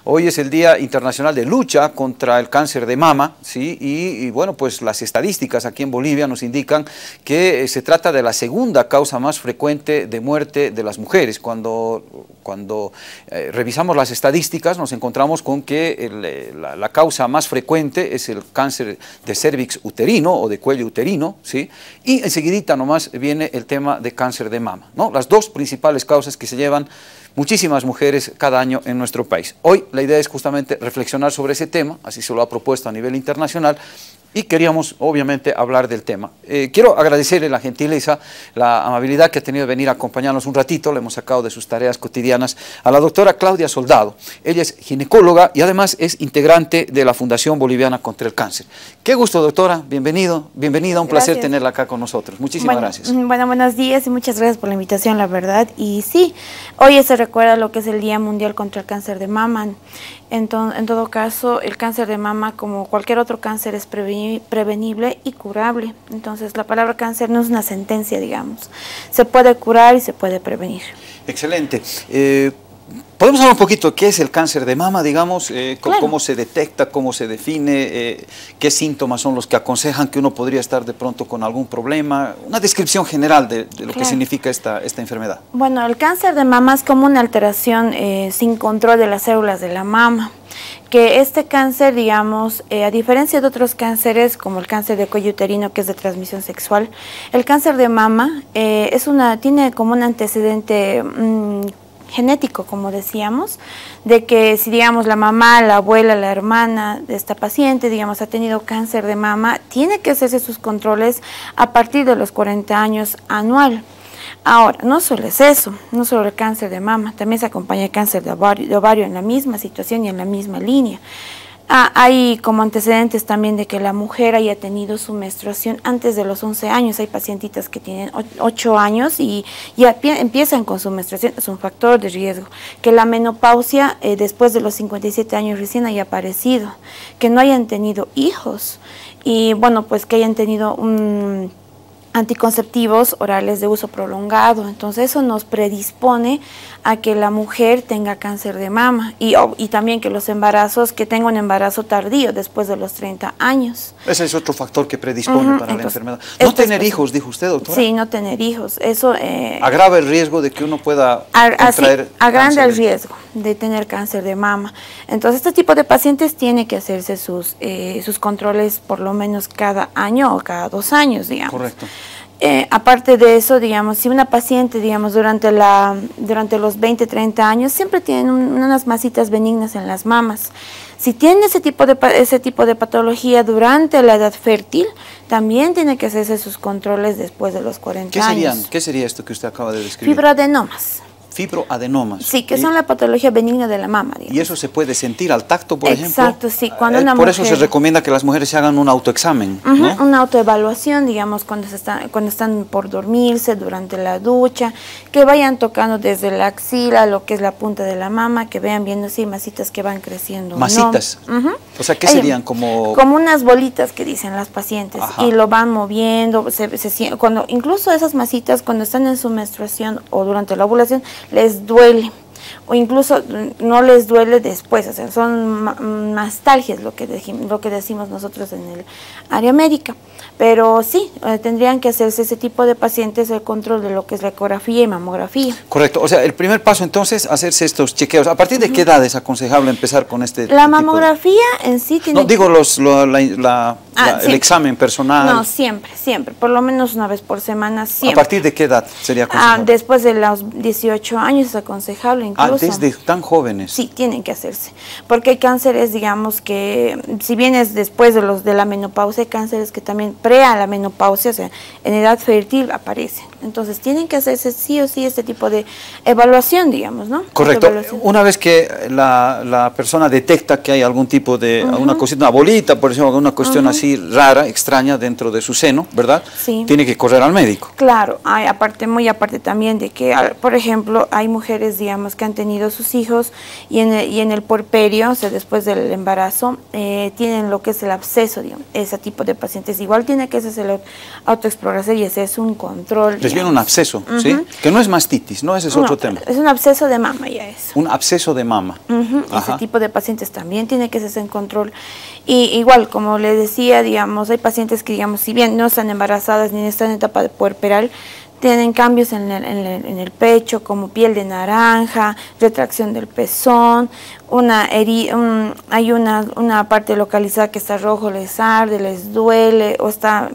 Hoy es el Día Internacional de Lucha contra el Cáncer de Mama, ¿sí? Y bueno, pues las estadísticas aquí en Bolivia nos indican que se trata de la segunda causa más frecuente de muerte de las mujeres. Cuando revisamos las estadísticas nos encontramos con que la causa más frecuente es el cáncer de cérvix uterino o de cuello uterino, ¿sí? Y enseguidita nomás viene el tema de cáncer de mama, ¿no? Las dos principales causas que se llevan muchísimas mujeres cada año en nuestro país. Hoy la idea es justamente reflexionar sobre ese tema, así se lo ha propuesto a nivel internacional, y queríamos obviamente hablar del tema. Quiero agradecerle la gentileza, la amabilidad que ha tenido de venir a acompañarnos un ratito, le hemos sacado de sus tareas cotidianas, a la doctora Claudia Soldado. Ella es ginecóloga y además es integrante de la Fundación Boliviana contra el Cáncer. Qué gusto, doctora, bienvenida, un placer tenerla acá con nosotros. Muchísimas gracias. Bueno, buenos días y muchas gracias por la invitación, la verdad. Y sí, hoy se recuerda lo que es el Día Mundial contra el Cáncer de Mama. En todo caso, el cáncer de mama, como cualquier otro cáncer, es prevenible y curable. Entonces, la palabra cáncer no es una sentencia, digamos. Se puede curar y se puede prevenir. Excelente. ¿Podemos hablar un poquito de qué es el cáncer de mama, digamos? Claro. ¿Cómo se detecta, cómo se define? ¿Qué síntomas son los que aconsejan que uno podría estar de pronto con algún problema? Una descripción general de lo que significa esta enfermedad. Bueno, el cáncer de mama es como una alteración sin control de las células de la mama. Que este cáncer, digamos, a diferencia de otros cánceres, como el cáncer de cuello uterino, que es de transmisión sexual, el cáncer de mama tiene como un antecedente genético, como decíamos, de que si, digamos, la mamá, la abuela, la hermana de esta paciente, digamos, ha tenido cáncer de mama, tiene que hacerse sus controles a partir de los 40 años anual. Ahora, no solo es eso, no solo el cáncer de mama, también se acompaña el cáncer de ovario en la misma situación y en la misma línea. Hay como antecedentes también de que la mujer haya tenido su menstruación antes de los 11 años. Hay pacientitas que tienen 8 años y ya empiezan con su menstruación. Es un factor de riesgo. Que la menopausia después de los 57 años recién haya aparecido. Que no hayan tenido hijos. Y bueno, pues que hayan tenido anticonceptivos orales de uso prolongado. Entonces eso nos predispone a que la mujer tenga cáncer de mama y también que los embarazos, que tenga un embarazo tardío después de los 30 años. Ese es otro factor que predispone para la enfermedad. No tener hijos, dijo usted, doctora. Sí, no tener hijos. Eso agrava el riesgo de que uno pueda contraer agranda el riesgo de tener cáncer de mama. Entonces este tipo de pacientes tiene que hacerse sus controles por lo menos cada año o cada 2 años, digamos. Correcto. Aparte de eso, digamos, si una paciente, digamos, durante los 20, 30 años, siempre tienen unas masitas benignas en las mamas. Si tiene ese tipo de patología durante la edad fértil, también tiene que hacerse sus controles después de los 40 años. ¿Qué sería esto que usted acaba de describir? Fibroadenomas. Fibroadenomas. Sí, que son la patología benigna de la mama, digamos. ¿Y eso se puede sentir al tacto, por ejemplo? Exacto, sí. Cuando por eso se recomienda que las mujeres se hagan un autoexamen, ¿no? Una autoevaluación, digamos, cuando están por dormirse, durante la ducha, que vayan tocando desde la axila, lo que es la punta de la mama, que vean viendo si hay masitas que van creciendo. ¿Masitas? O sea, ¿qué serían? Como unas bolitas que dicen las pacientes. Ajá. Y lo van moviendo, incluso esas masitas cuando están en su menstruación o durante la ovulación, les duele, o incluso no les duele después, o sea, son mastalgias lo que decimos nosotros en el área médica. Pero sí, tendrían que hacerse ese tipo de pacientes el control de lo que es la ecografía y mamografía. Correcto, o sea, el primer paso entonces, hacerse estos chequeos. ¿A partir de qué edad es aconsejable empezar con este La mamografía en sí tiene... No, digo el examen personal. No, siempre, por lo menos una vez por semana, siempre. ¿A partir de qué edad sería aconsejable? Después de los 18 años es aconsejable incluso. ¿Desde tan jóvenes? Sí, tienen que hacerse, porque hay cánceres, digamos, que si bien es después de la menopausia, hay cánceres que también a la menopausia, o sea, en edad fértil aparecen. Entonces tienen que hacerse sí o sí este tipo de evaluación, digamos, ¿no? Correcto. Una vez que la persona detecta que hay algún tipo de, alguna cosita, una bolita, por ejemplo, alguna cuestión así rara, extraña dentro de su seno, ¿verdad? Sí. Tiene que correr al médico. Claro, muy aparte también de que, por ejemplo, hay mujeres, digamos, que han tenido sus hijos y en el puerperio, o sea, después del embarazo, tienen lo que es el absceso, digamos. Ese tipo de pacientes igual tienen tiene que hacerse la autoexploración y ese es un control. Les viene un absceso, ¿sí? Que no es mastitis, ¿no? Ese es otro tema. Es un absceso de mama ya eso. Un absceso de mama. Ese tipo de pacientes también tiene que hacerse en control. Y igual, como le decía, digamos, hay pacientes que, digamos, si bien no están embarazadas ni están en etapa de puerperal, tienen cambios en el pecho, como piel de naranja, retracción del pezón, hay una parte localizada que está rojo, les arde, les duele, o está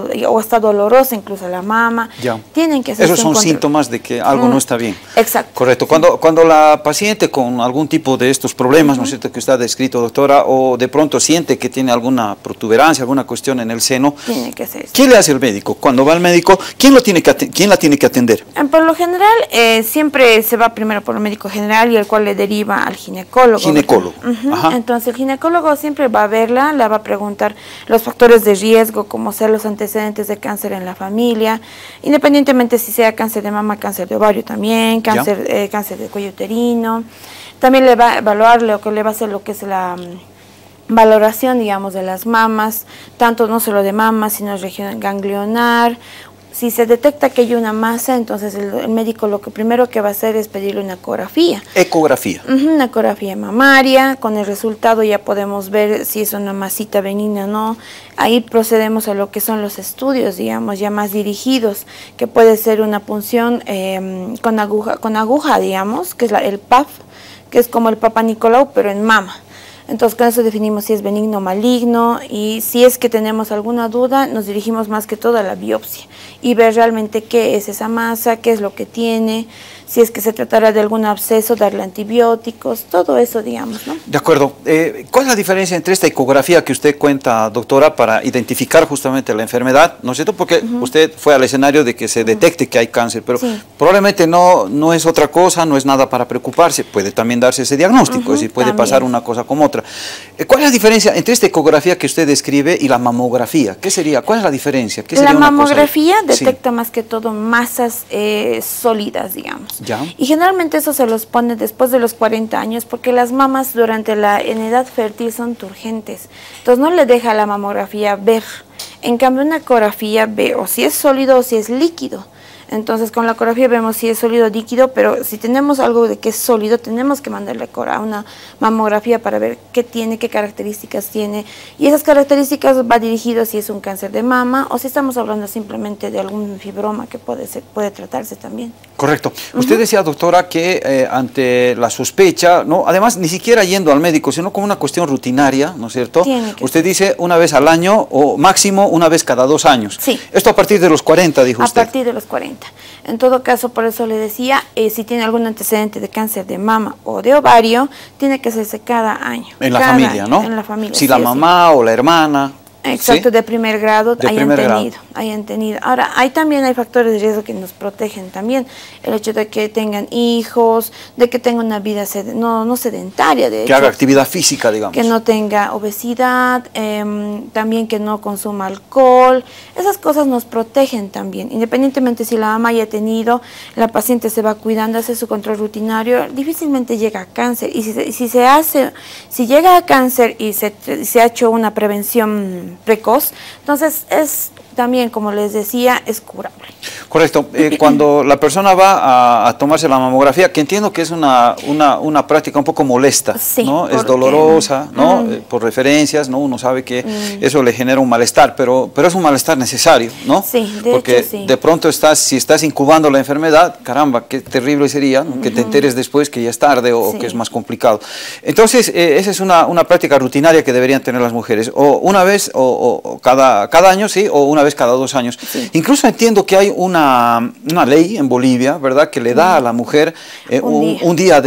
dolorosa incluso la mama. Ya. Tienen que hacerse Esos son síntomas de que algo no está bien. Exacto. Correcto. Cuando la paciente con algún tipo de estos problemas, ¿no es cierto?, que usted ha descrito, doctora, o de pronto siente que tiene alguna protuberancia, alguna cuestión en el seno, tiene que hacerse. ¿Qué le hace el médico? Cuando va al médico, ¿quién la tiene que atender? Por lo general, siempre se va primero por el médico general y el cual le deriva al ginecólogo. Ginecólogo. Entonces el ginecólogo siempre va a verla, le va a preguntar los factores de riesgo, como ser los antecedentes de cáncer en la familia, independientemente si sea cáncer de mama, cáncer de ovario también, cáncer de cuello uterino. También le va a evaluar le va a hacer lo que es la valoración, digamos, de las mamas, tanto no solo de mama, sino región ganglionar. Si se detecta que hay una masa, entonces el médico lo primero que va a hacer es pedirle una ecografía. Ecografía. Una ecografía mamaria, con el resultado ya podemos ver si es una masita benigna o no. Ahí procedemos a lo que son los estudios, digamos, ya más dirigidos, que puede ser una punción con aguja, digamos, que es el PAF, que es como el Papa Nicolau, pero en mama. Entonces con eso definimos si es benigno o maligno, y si es que tenemos alguna duda nos dirigimos más que todo a la biopsia y ver realmente qué es esa masa, qué es lo que tiene, si es que se tratará de algún absceso, darle antibióticos, todo eso, digamos, ¿no? De acuerdo. ¿Cuál es la diferencia entre esta ecografía que usted cuenta, doctora, para identificar justamente la enfermedad, ¿no es cierto? Porque usted fue al escenario de que se detecte que hay cáncer, pero probablemente no es otra cosa, no es nada para preocuparse, puede también darse ese diagnóstico, es decir, puede pasar una cosa como otra. ¿Cuál es la diferencia entre esta ecografía que usted describe y la mamografía? ¿Qué sería? ¿Cuál es la diferencia? ¿Qué sería la mamografía detecta más que todo masas sólidas, digamos. ¿Ya? Y generalmente eso se los pone después de los 40 años, porque las mamas en edad fértil son turgentes. Entonces no le deja a la mamografía ver. En cambio una ecografía ve o si es sólido o si es líquido. Entonces con la ecografía vemos si es sólido o líquido, pero si tenemos algo de que es sólido, tenemos que mandarle a una mamografía para ver qué tiene, qué características tiene. Y esas características va dirigido si es un cáncer de mama o si estamos hablando simplemente de algún fibroma que puede tratarse también. Correcto. Usted decía, doctora, que ante la sospecha, ¿no? Además ni siquiera yendo al médico, sino como una cuestión rutinaria, ¿no es cierto? Usted dice una vez al año o máximo una vez cada 2 años. Sí. Esto a partir de los 40, dijo usted. A partir de los 40. En todo caso, por eso le decía, si tiene algún antecedente de cáncer de mama o de ovario, tiene que hacerse cada año. En la familia, ¿no? En la familia. Si la mamá o la hermana. Exacto, ¿sí? De primer grado hayan tenido. Ahora, también hay factores de riesgo que nos protegen también. El hecho de que tengan hijos, de que tengan una vida no sedentaria, de hecho. Que haga actividad física, digamos. Que no tenga obesidad, también que no consuma alcohol. Esas cosas nos protegen también. Independientemente si la mamá haya tenido, la paciente se va cuidando, hace su control rutinario, difícilmente llega a cáncer. Y si llega a cáncer y se ha hecho una prevención precoz, entonces es también, como les decía, es curable. Correcto. Cuando la persona va a tomarse la mamografía, que entiendo que es una práctica un poco molesta, sí, ¿no? Es dolorosa, ¿no? Por referencias, ¿no? Uno sabe que eso le genera un malestar, pero es un malestar necesario, ¿no? Sí, porque hecho, sí. De pronto si estás incubando la enfermedad, caramba, qué terrible sería, ¿no? Que te enteres después que ya es tarde o que es más complicado. Entonces, esa es una práctica rutinaria que deberían tener las mujeres, o una vez o cada año, sí, o una vez cada 2 años. Sí. Incluso entiendo que hay una ley en Bolivia, ¿verdad?, que le da a la mujer un día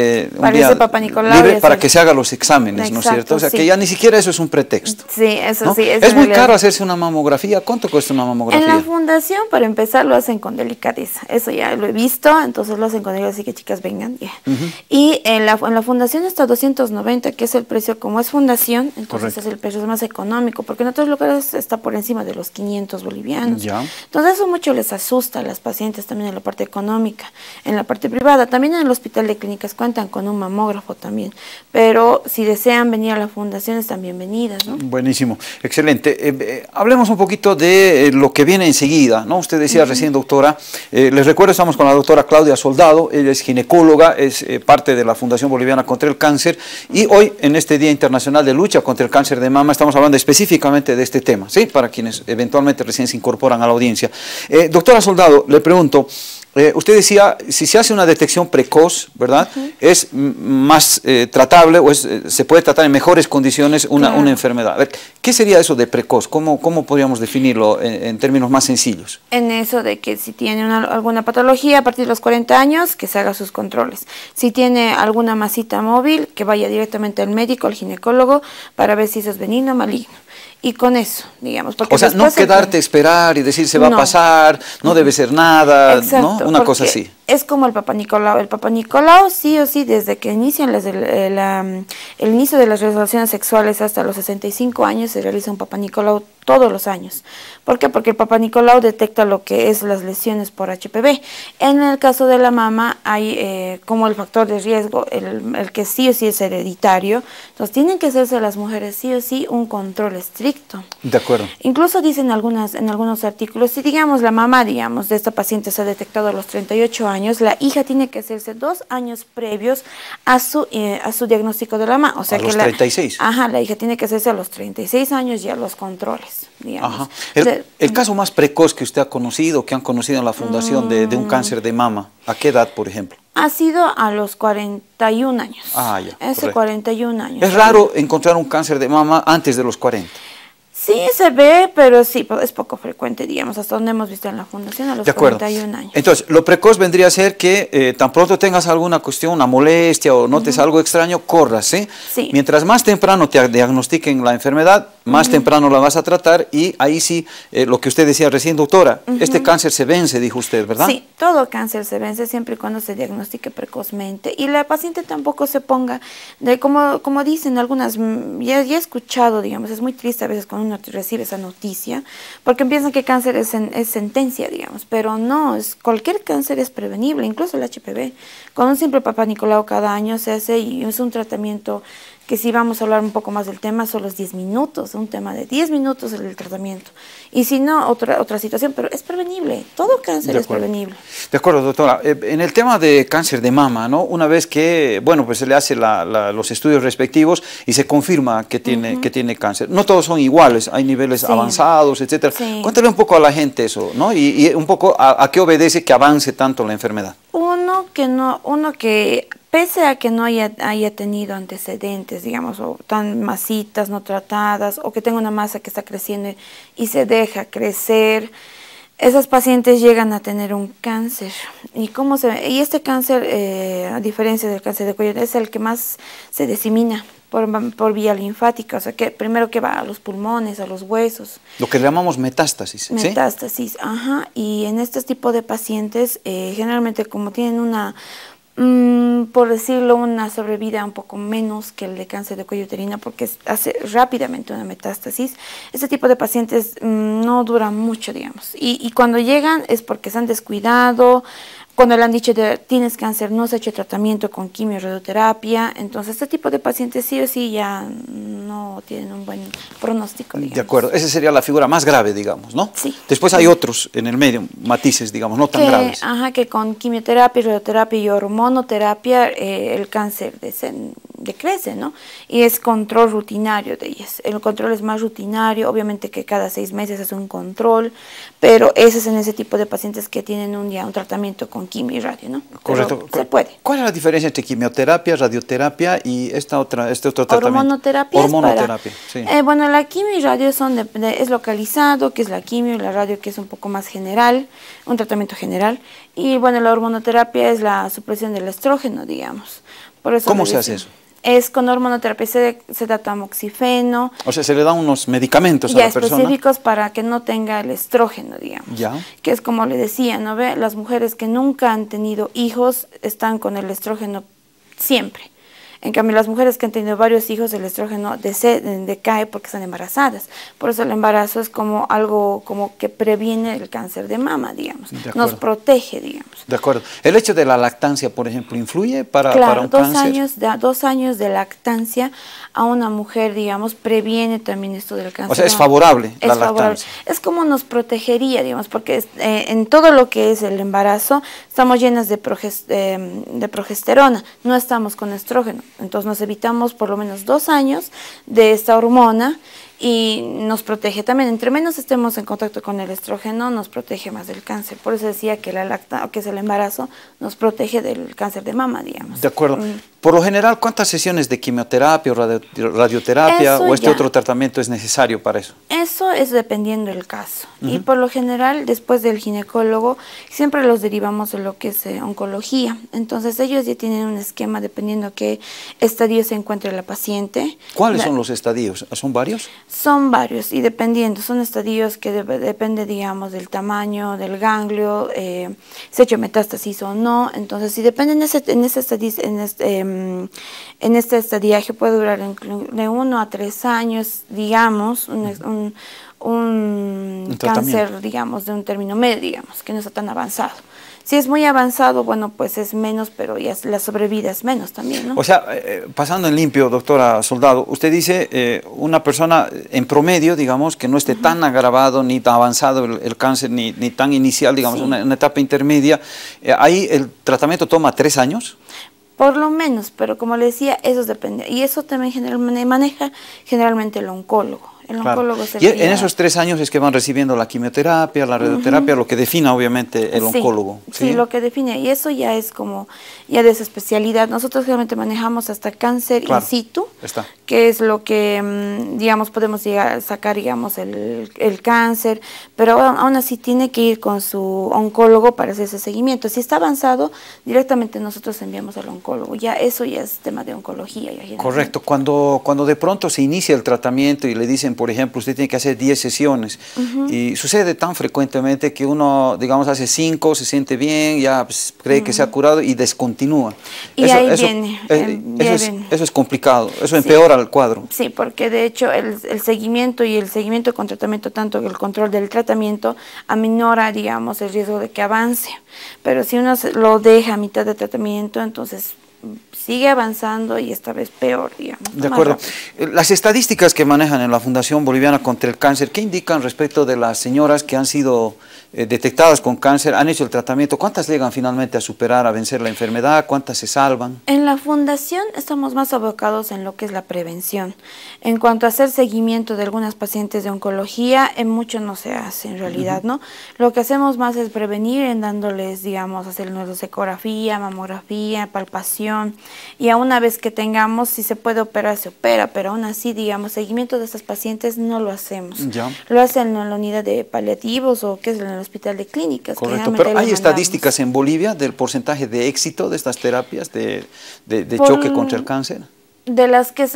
libre para que se haga los exámenes. Exacto, ¿no es cierto? O sea, que ya ni siquiera eso es un pretexto. Sí, eso ¿no? sí. Es muy caro hacerse una mamografía. ¿Cuánto cuesta una mamografía? En la fundación, para empezar, lo hacen con delicadeza. Eso ya lo he visto, entonces lo hacen con delicadeza, así que chicas, vengan. Yeah. Y en la fundación está 290, que es el precio, como es fundación, entonces es el precio más económico, porque en otros lugares está por encima de los 500. 500 bolivianos. Ya. Entonces eso mucho les asusta a las pacientes también en la parte económica, en la parte privada. También en el Hospital de Clínicas cuentan con un mamógrafo también, pero si desean venir a la fundación están bienvenidas, ¿no? Buenísimo, excelente. Hablemos un poquito de lo que viene enseguida, ¿no? Usted decía recién, doctora, les recuerdo, estamos con la doctora Claudia Soldado, ella es ginecóloga, es parte de la Fundación Boliviana contra el Cáncer, y hoy, en este Día Internacional de Lucha contra el Cáncer de Mama, estamos hablando específicamente de este tema, ¿sí? Para quienes eventualmente recién se incorporan a la audiencia. Doctora Soldado, le pregunto, usted decía, si se hace una detección precoz, ¿verdad? Es más tratable o se puede tratar en mejores condiciones una enfermedad. A ver, ¿qué sería eso de precoz? ¿Cómo podríamos definirlo en términos más sencillos? En eso de que si tiene alguna patología a partir de los 40 años, que se haga sus controles. Si tiene alguna masita móvil, que vaya directamente al médico, al ginecólogo, para ver si eso es benigno o maligno. Y con eso, digamos. Porque o sea, no quedarte a esperar y decir se va a pasar, no debe ser nada, exacto, ¿no? Una cosa así. Es como el Papa Nicolau. El Papa Nicolau, sí o sí, desde que inician el inicio de las relaciones sexuales hasta los 65 años, se realiza un Papa Nicolau todos los años. ¿Por qué? Porque el Papa Nicolau detecta lo que es las lesiones por HPV. En el caso de la mama hay como el factor de riesgo, el que sí o sí es hereditario. Entonces tienen que hacerse las mujeres sí o sí un control estricto. De acuerdo. Incluso dicen en algunos artículos, si digamos la mamá, digamos, de esta paciente se ha detectado a los 38 años, la hija tiene que hacerse 2 años previos a su diagnóstico de la mamá. O sea, a los 36. Ajá, la hija tiene que hacerse a los 36 años ya los controles, digamos. Ajá. El caso más precoz que usted ha conocido, que han conocido en la fundación de un cáncer de mama, ¿a qué edad, por ejemplo? Ha sido a los 41 años. Ah, ya. Ese 41 años. Es raro encontrar un cáncer de mama antes de los 40. Sí, se ve, pero sí, es poco frecuente, digamos, hasta donde hemos visto en la fundación a los 41 años. Entonces, lo precoz vendría a ser que tan pronto tengas alguna cuestión, una molestia o notes algo extraño, corras, ¿sí? Sí. Mientras más temprano te diagnostiquen la enfermedad, más temprano la vas a tratar y ahí sí, lo que usted decía recién, doctora, este cáncer se vence, dijo usted, ¿verdad? Sí, todo cáncer se vence siempre y cuando se diagnostique precozmente y la paciente tampoco se ponga, como dicen algunas, ya he escuchado, digamos, es muy triste a veces cuando uno recibe esa noticia, porque piensan que cáncer es sentencia, digamos, pero no, cualquier cáncer es prevenible, incluso el HPV. Con un simple Papa Nicolau cada año se hace y es un tratamiento que si vamos a hablar un poco más del tema, son los 10 minutos, un tema de 10 minutos el tratamiento. Y si no, otra situación, pero es prevenible, todo cáncer es prevenible. De acuerdo, doctora. En el tema de cáncer de mama, ¿no? Una vez que, bueno, pues se le hace los estudios respectivos y se confirma que tiene cáncer. No todos son iguales, hay niveles avanzados, etcétera. Sí. Cuéntale un poco a la gente eso, ¿no? Y un poco a qué obedece que avance tanto la enfermedad. Uno que pese a que no haya tenido antecedentes, digamos, o tan masitas no tratadas, o que tenga una masa que está creciendo y se deja crecer, esas pacientes llegan a tener un cáncer. Y este cáncer, a diferencia del cáncer de cuello, es el que más se disemina por vía linfática, o sea, que primero que va a los pulmones, a los huesos. Lo que llamamos metástasis. Metástasis, ¿sí? Ajá. Y en este tipo de pacientes, generalmente como tienen por decirlo, una sobrevida un poco menos que el de cáncer de cuello uterino, porque hace rápidamente una metástasis. Este tipo de pacientes no duran mucho, digamos. Y cuando llegan es porque se han descuidado, cuando le han dicho tienes cáncer, no se ha hecho tratamiento con quimio, radioterapia. Entonces este tipo de pacientes sí o sí ya no tienen un buen pronóstico, digamos. De acuerdo, esa sería la figura más grave, digamos, ¿no? Sí. Después hay otros en el medio, matices, digamos, no tan graves. Ajá, que con quimioterapia, radioterapia y hormonoterapia el cáncer decrece, ¿no? Y es control rutinario de ellas. El control es más rutinario, obviamente que cada 6 meses es un control, pero ese es en ese tipo de pacientes que tienen un tratamiento con quimio y radio, ¿no? Correcto. Pero se puede. ¿Cuál es la diferencia entre quimioterapia, radioterapia y este otro tratamiento? Hormonoterapia. Hormonoterapia, sí. Bueno, la quimio y radio es localizado, que es la quimio, y la radio que es un poco más general, un tratamiento general. Y bueno, la hormonoterapia es la supresión del estrógeno, digamos. Por eso ¿Cómo se hace eso? Es con hormonoterapia, se da tamoxifeno. O sea, se le dan unos medicamentos a la persona. Ya específicos para que no tenga el estrógeno, digamos. Ya. Que es como le decía, ¿no ve? Las mujeres que nunca han tenido hijos están con el estrógeno siempre. En cambio, las mujeres que han tenido varios hijos, el estrógeno decae porque están embarazadas. Por eso el embarazo es como algo como que previene el cáncer de mama, digamos. Nos protege, digamos. De acuerdo. ¿El hecho de la lactancia, por ejemplo, influye para un cáncer? Claro, 2 años de lactancia a una mujer, digamos, previene también esto del cáncer. O sea, es favorable la lactancia. Es como nos protegería, digamos, porque en todo lo que es el embarazo estamos llenas de progesterona, no estamos con estrógeno. Entonces nos evitamos por lo menos 2 años de esta hormona y nos protege también. Entre menos estemos en contacto con el estrógeno, nos protege más del cáncer. Por eso decía que que es el embarazo, nos protege del cáncer de mama, digamos. De acuerdo. Por lo general, ¿cuántas sesiones de quimioterapia o radioterapia o otro tratamiento es necesario para eso? Eso es dependiendo del caso. Y por lo general, después del ginecólogo, siempre los derivamos de lo que es oncología. Entonces, ellos ya tienen un esquema dependiendo qué estadio se encuentre la paciente. ¿Cuáles son los estadios? ¿Son varios? Son varios y dependiendo, son estadios que depende, digamos, del tamaño del ganglio, se ha hecho metástasis o no. Entonces, si depende en este estadiaje puede durar de 1 a 3 años, digamos, un cáncer, digamos, de un término medio, digamos, que no está tan avanzado. Si es muy avanzado, bueno, pues es menos, pero ya la sobrevida es menos también, ¿no? O sea, pasando en limpio, doctora Soldado, usted dice una persona en promedio, digamos, que no esté tan agravado ni tan avanzado el cáncer, ni tan inicial, digamos, una etapa intermedia, ahí el tratamiento toma 3 años. Por lo menos, pero como le decía, eso depende. Y eso también maneja generalmente el oncólogo. El oncólogo y en esos 3 años es que van recibiendo la quimioterapia, la radioterapia, lo que defina obviamente el oncólogo. Sí, lo que define, y eso ya es como, ya de esa especialidad. Nosotros realmente manejamos hasta cáncer in situ, que es lo que, digamos, podemos llegar a sacar, digamos, el cáncer, pero aún así tiene que ir con su oncólogo para hacer ese seguimiento. Si está avanzado, directamente nosotros enviamos al oncólogo. Ya eso ya es tema de oncología. Correcto, cuando de pronto se inicia el tratamiento y le dicen, por ejemplo, usted tiene que hacer 10 sesiones y sucede tan frecuentemente que uno, digamos, hace 5, se siente bien, ya pues, cree que se ha curado y descontinúa. Y ahí viene. Eso es complicado, eso empeora el cuadro. Sí, porque de hecho el seguimiento y el seguimiento con tratamiento, tanto el control del tratamiento, aminora, digamos, el riesgo de que avance. Pero si uno lo deja a mitad de tratamiento, entonces sigue avanzando y esta vez peor, digamos. De acuerdo. Las estadísticas que manejan en la Fundación Boliviana contra el Cáncer, ¿qué indican respecto de las señoras que han sido detectadas con cáncer, han hecho el tratamiento? ¿Cuántas llegan finalmente a superar, a vencer la enfermedad? ¿Cuántas se salvan? En la Fundación estamos más abocados en lo que es la prevención. En cuanto a hacer seguimiento de algunas pacientes de oncología, en mucho no se hace en realidad, ¿no? Lo que hacemos más es prevenir en dándoles, digamos, hacernos ecografía, mamografía, palpación, y a una vez que tengamos, si se puede operar, se opera, pero aún así, digamos, seguimiento de estas pacientes no lo hacemos. Ya. Lo hacen en la unidad de paliativos o que es en el hospital de clínicas. Correcto, pero ¿hay estadísticas en Bolivia del porcentaje de éxito de estas terapias de choque contra el cáncer? De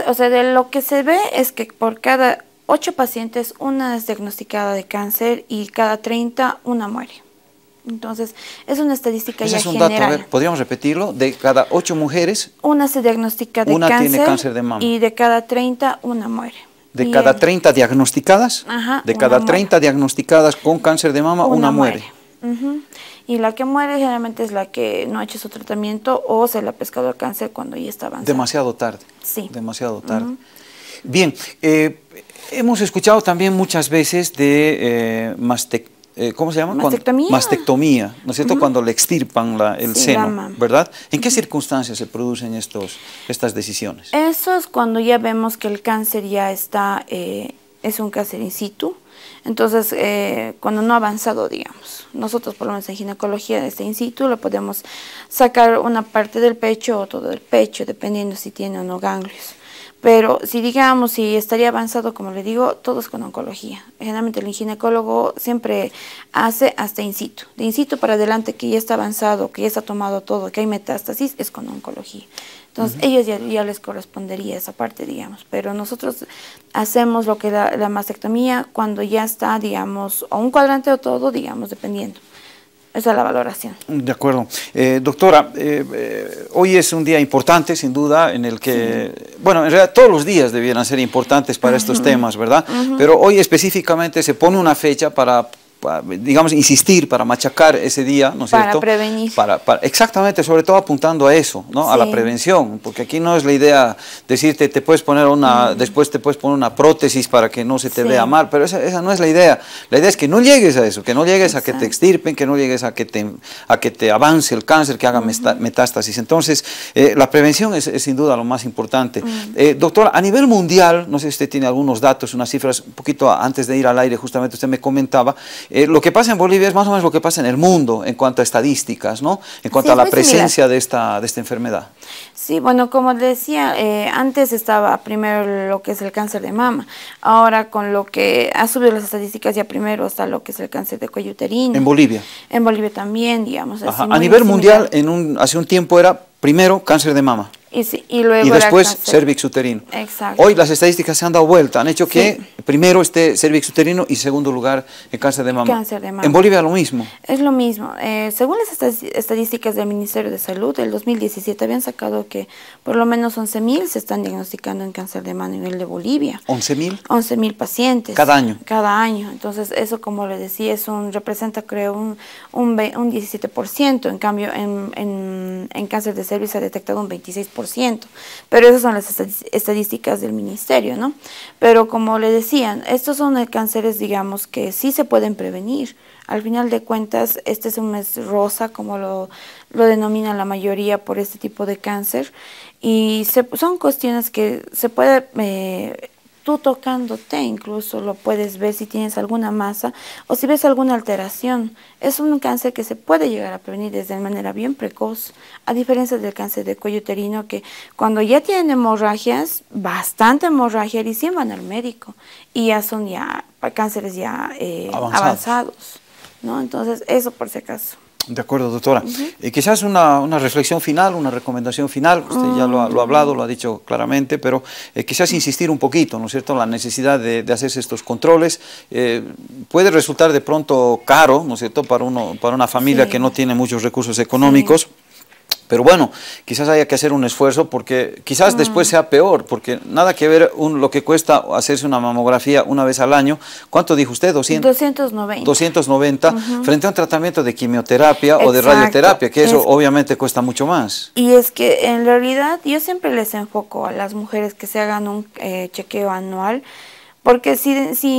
lo que se ve es que por cada 8 pacientes, una es diagnosticada de cáncer y cada 30, una muere. Entonces, es una estadística ya general. Ese es un dato, a ver, ¿podríamos repetirlo? De cada 8 mujeres, una se diagnostica de cáncer, tiene cáncer de mama. Y de cada 30, una muere. De cada 30 diagnosticadas, de cada 30 diagnosticadas con cáncer de mama, una muere. Y la que muere generalmente es la que no ha hecho su tratamiento o se le ha pescado el cáncer cuando ya está avanzado. Demasiado tarde. Sí. Demasiado tarde. Bien, hemos escuchado también muchas veces de ¿cómo se llama? Mastectomía. Mastectomía, ¿no es cierto? Cuando le extirpan el seno, ¿verdad? ¿En qué circunstancias se producen estas decisiones? Eso es cuando ya vemos que el cáncer ya está, es un cáncer in situ. Entonces, cuando no ha avanzado, digamos, nosotros por lo menos en ginecología de este in situ lo podemos sacar una parte del pecho o todo el pecho, dependiendo si tiene o no ganglios. Pero si digamos, si estaría avanzado, como le digo, todo es con oncología. Generalmente el ginecólogo siempre hace hasta in situ. De in situ para adelante, que ya está avanzado, que ya está tomado todo, que hay metástasis, es con oncología. Entonces, ellos ya les correspondería esa parte, digamos. Pero nosotros hacemos lo que la mastectomía cuando ya está, digamos, o un cuadrante o todo, digamos, dependiendo. Esa es la valoración. De acuerdo. Doctora, hoy es un día importante, sin duda, en el que, bueno, en realidad todos los días debieran ser importantes para estos temas, ¿verdad? Pero hoy específicamente se pone una fecha para, digamos, insistir, para machacar ese día, ¿no es cierto? Para prevenir. Exactamente, sobre todo apuntando a eso, ¿no? A la prevención, porque aquí no es la idea decirte, te puedes poner una, después te puedes poner una prótesis para que no se te vea mal, pero esa no es la idea. La idea es que no llegues a eso, que no llegues a que te extirpen, que no llegues a que te avance el cáncer, que haga metástasis. Entonces, la prevención es sin duda lo más importante. Doctora, a nivel mundial, no sé si usted tiene algunos datos, unas cifras, un poquito antes de ir al aire, justamente usted me comentaba, lo que pasa en Bolivia es más o menos lo que pasa en el mundo en cuanto a estadísticas, ¿no? En cuanto a la presencia de esta enfermedad. Sí, bueno, como decía, antes estaba primero lo que es el cáncer de mama. Ahora con lo que ha subido las estadísticas, ya primero está lo que es el cáncer de cuello uterino. ¿En Bolivia? En Bolivia también, digamos. Así, a nivel mundial, hace un tiempo era primero cáncer de mama. Y luego y después cérvix uterino. Exacto. Hoy las estadísticas se han dado vuelta, han hecho que primero esté cérvix uterino y segundo lugar el cáncer de mama. En Bolivia lo mismo. Es lo mismo. Según las estadísticas del Ministerio de Salud, del 2017 habían sacado que por lo menos 11.000 se están diagnosticando en cáncer de mama a nivel de Bolivia. ¿11.000? 11.000 pacientes. ¿Cada año? Cada año. Entonces eso, como le decía, representa creo un 17%. En cambio en cáncer de cervix se ha detectado un 26%. Pero esas son las estadísticas del ministerio, ¿no? Pero como le decían, estos son cánceres, digamos, que sí se pueden prevenir. Al final de cuentas, este es un mes rosa, como lo denomina la mayoría por este tipo de cáncer. Y son cuestiones que se puede... tú tocándote incluso lo puedes ver si tienes alguna masa o si ves alguna alteración. Es un cáncer que se puede llegar a prevenir de manera bien precoz, a diferencia del cáncer de cuello uterino, que cuando ya tienen hemorragias, bastante hemorragia, recién van al médico y ya son cánceres ya avanzados, ¿no? Entonces, eso por si acaso. De acuerdo, doctora. Quizás una reflexión final, una recomendación final, usted ya lo ha hablado, lo ha dicho claramente, pero quizás insistir un poquito, ¿no es cierto?, la necesidad de hacerse estos controles. Puede resultar de pronto caro, ¿no es cierto?, para una familia que no tiene muchos recursos económicos. Pero bueno, quizás haya que hacer un esfuerzo porque quizás después sea peor, porque nada que ver lo que cuesta hacerse una mamografía una vez al año. ¿Cuánto dijo usted? 290. 290 frente a un tratamiento de quimioterapia o de radioterapia, que eso obviamente cuesta mucho más. Y es que en realidad yo siempre les enfoco a las mujeres que se hagan un chequeo anual, porque si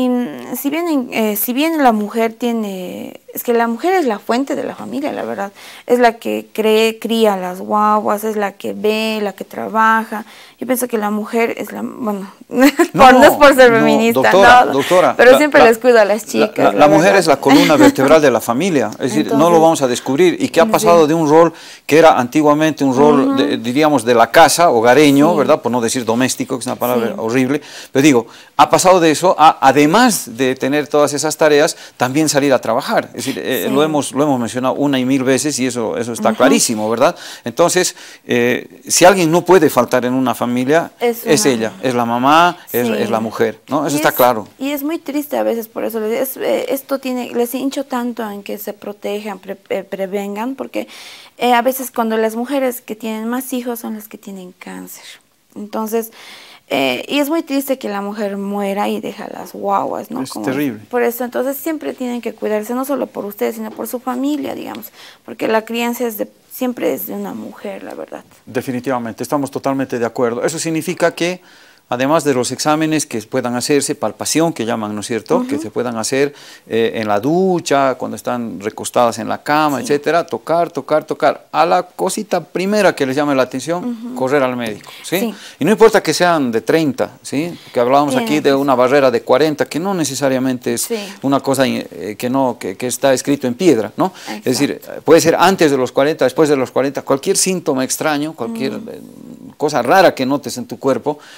bien la mujer tiene... Es que la mujer es la fuente de la familia, la verdad. Es la que cría las guaguas, es la que ve, la que trabaja. Yo pienso que la mujer es la... Bueno, no es por ser feminista, doctora, pero siempre les cuido a las chicas. La mujer es la columna vertebral de la familia, es decir, no lo vamos a descubrir. Y que ha pasado de un rol que era antiguamente un rol, diríamos, de la casa, hogareño, ¿verdad? Por no decir doméstico, que es una palabra horrible. Pero digo, ha pasado de eso a, además de tener todas esas tareas, también salir a trabajar. Es decir, lo hemos mencionado una y mil veces y eso está clarísimo, ¿verdad? Entonces, si alguien no puede faltar en una familia, es ella, es la mamá, es la mujer, ¿no? Eso está claro. Y es muy triste a veces, por eso les hincho tanto en que se protejan, prevengan, porque a veces cuando las mujeres que tienen más hijos son las que tienen cáncer. Entonces... y es muy triste que la mujer muera y deja las guaguas, ¿no? Es terrible. Por eso, entonces siempre tienen que cuidarse, no solo por ustedes, sino por su familia, digamos, porque la crianza siempre es de una mujer, la verdad. Definitivamente, estamos totalmente de acuerdo. Eso significa que, además de los exámenes que puedan hacerse, palpación que llaman, ¿no es cierto?, que se puedan hacer en la ducha, cuando están recostadas en la cama, etcétera, tocar. A la cosita primera que les llame la atención, correr al médico, ¿sí? Y no importa que sean de 30, ¿sí? Porque hablábamos aquí de una barrera de 40, que no necesariamente es una cosa que está escrito en piedra, ¿no? Es decir, puede ser antes de los 40, después de los 40, cualquier síntoma extraño, cualquier cosa rara que notes en tu cuerpo,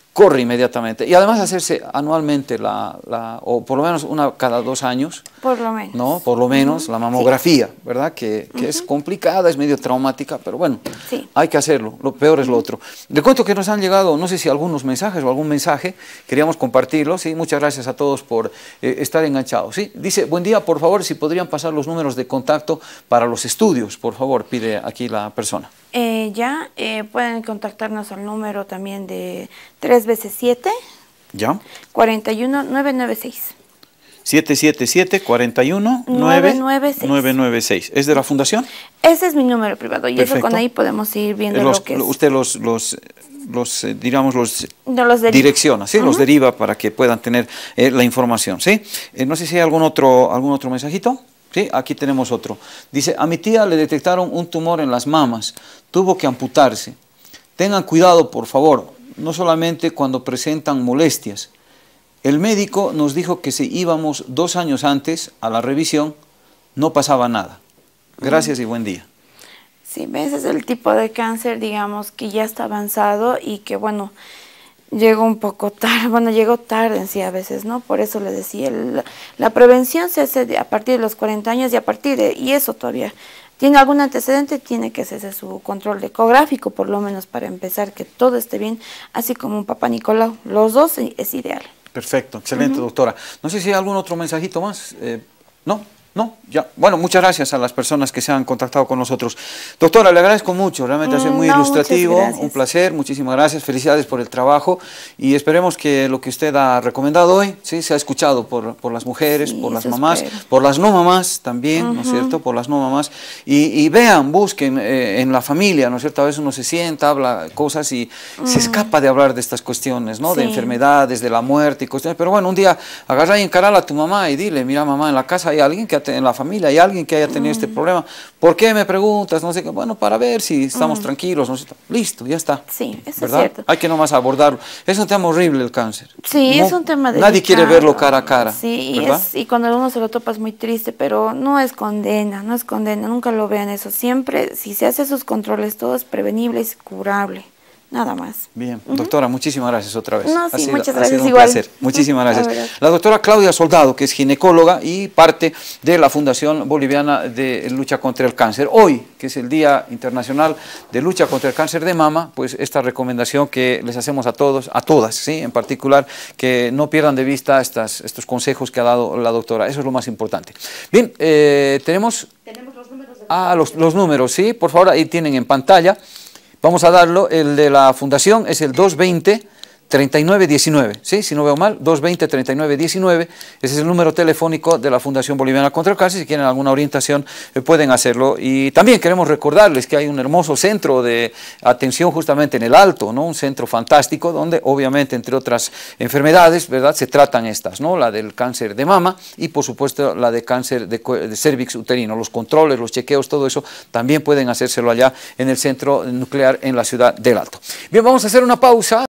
corre inmediatamente. Y además hacerse anualmente o por lo menos una cada 2 años. Por lo menos. ¿No? Por lo menos la mamografía, sí. ¿Verdad? Que es complicada, es medio traumática, pero bueno, sí. Hay que hacerlo. Lo peor es lo otro. Le cuento que nos han llegado, no sé si algunos mensajes o algún mensaje, queríamos compartirlo, ¿sí? Muchas gracias a todos por estar enganchados, ¿sí? Dice, buen día, por favor, si podrían pasar los números de contacto para los estudios, por favor, pide aquí la persona. Pueden contactarnos al número también de 3 veces 7. ¿Ya? 41996. 777-41-996. ¿Es de la fundación? Ese es mi número privado y perfecto. Eso con ahí podemos ir viendo lo que es. Usted digamos, direcciona, ¿sí? Los deriva para que puedan tener la información, ¿sí? No sé si hay algún otro mensajito. Sí, aquí tenemos otro. Dice, a mi tía le detectaron un tumor en las mamas, tuvo que amputarse. Tengan cuidado, por favor, no solamente cuando presentan molestias. El médico nos dijo que si íbamos 2 años antes a la revisión, no pasaba nada. Gracias y buen día. Sí, ese es el tipo de cáncer, digamos, que ya está avanzado y que, bueno, llegó un poco tarde, bueno, llegó tarde en sí a veces, ¿no? Por eso le decía, la prevención se hace a partir de los 40 años y a partir de, y eso todavía, ¿tiene algún antecedente? Tiene que hacerse su control ecográfico, por lo menos para empezar, que todo esté bien, así como un papá Nicolau, los dos es ideal. Perfecto, excelente, doctora. No sé si hay algún otro mensajito más, ¿no? No, ya. Bueno, muchas gracias a las personas que se han contactado con nosotros. Doctora, le agradezco mucho, realmente ha sido muy ilustrativo, un placer, muchísimas gracias, felicidades por el trabajo y esperemos que lo que usted ha recomendado hoy, ¿sí? Se ha escuchado por las mujeres, sí, por las mamás, por las no mamás también, ¿no es cierto? Por las no mamás y vean, busquen en la familia, ¿no es cierto? A veces uno se sienta, habla cosas y se escapa de hablar de estas cuestiones, ¿no? Sí. De enfermedades, de la muerte y cuestiones, pero bueno, un día agarra y encarala a tu mamá y dile, mira mamá, en la casa hay alguien que en la familia hay alguien que haya tenido este problema. ¿Por qué me preguntas? No sé qué. Bueno, para ver si estamos tranquilos. No sé, listo, ya está. Sí, eso ¿verdad? Es cierto. Hay que nomás abordarlo. Es un tema horrible el cáncer. Sí, es un tema delicado. Nadie quiere verlo cara a cara. Sí, y cuando uno se lo topa es muy triste, pero no es condena, nunca lo vean eso. Siempre, si se hace sus controles, todo es prevenible, es curable. Nada más. Bien, doctora, muchísimas gracias otra vez. No, sí, muchas gracias. Ha sido un placer. Muchísimas gracias. La doctora Claudia Soldado, que es ginecóloga y parte de la Fundación Boliviana de Lucha contra el Cáncer. Hoy, que es el Día Internacional de Lucha contra el Cáncer de Mama, pues esta recomendación que les hacemos a todos, a todas, ¿sí? En particular, que no pierdan de vista estos consejos que ha dado la doctora. Eso es lo más importante. Bien, tenemos los números. Los números, sí, por favor, ahí tienen en pantalla. Vamos a darlo, el de la fundación es el 220-3919, ¿sí? Si no veo mal, 220-3919, ese es el número telefónico de la Fundación Boliviana contra el Cáncer. Si quieren alguna orientación pueden hacerlo. Y también queremos recordarles que hay un hermoso centro de atención justamente en el Alto, ¿no? Un centro fantástico donde obviamente entre otras enfermedades, ¿verdad? Se tratan estas, ¿no? La del cáncer de mama y por supuesto la de cáncer de cérvix uterino. Los controles, los chequeos, todo eso también pueden hacérselo allá en el centro nuclear en la ciudad del Alto. Bien, vamos a hacer una pausa.